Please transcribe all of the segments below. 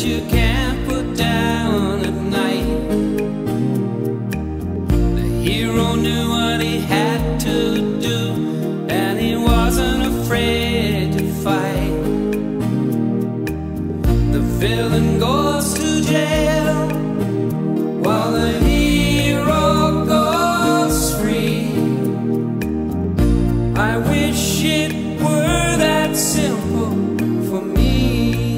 that you can't put down at night. The hero knew what he had to do, and he wasn't afraid to fight. The villain goes to jail while the hero goes free. I wish it were that simple for me.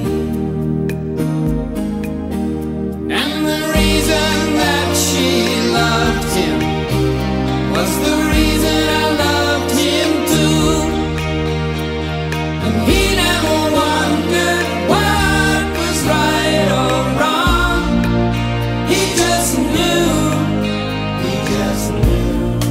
And the reason that she loved him was the reason I loved him too. And he never wondered what was right or wrong. He just knew, he just knew.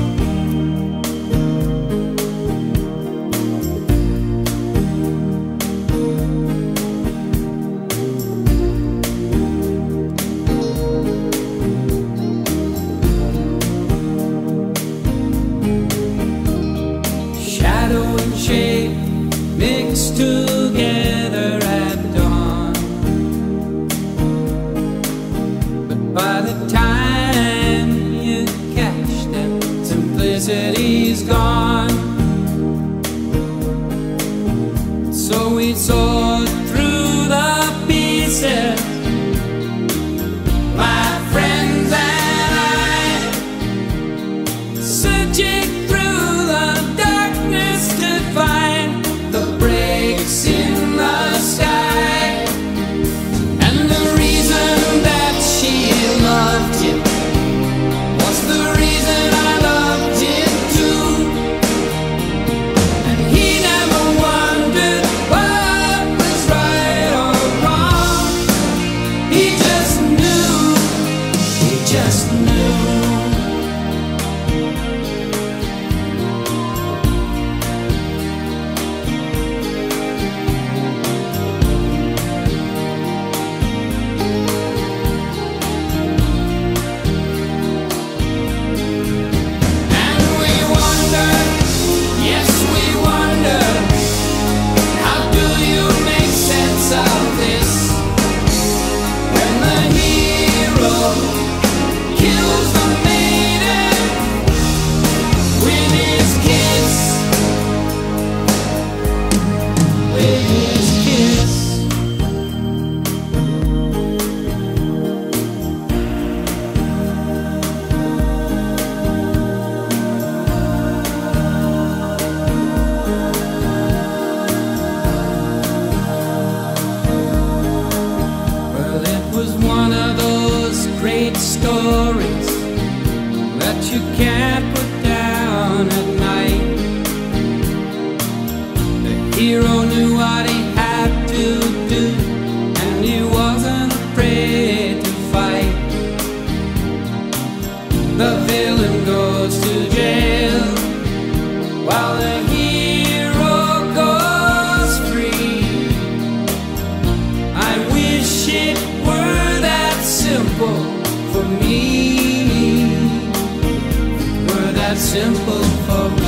Shadow and shape mixed together at dawn, but by the time you catch them, simplicity's gone. So we sort through the pieces, my friends and I, searching through the darkness to find the breaks in the sky. And the reason that she loved him was the reason I loved him too. And he never wondered what was right or wrong. He just knew, he just knew. And we wonder, yes we wonder, how do you make sense of this? When the hero kills the maiden with his kiss, with his kiss. Well, it was one of those great stories that you can't put down at night. The hero knew what he had to do, and he wasn't afraid to fight. The villain goes to jail while the hero goes free. I wish it were that simple for me, were that simple for me.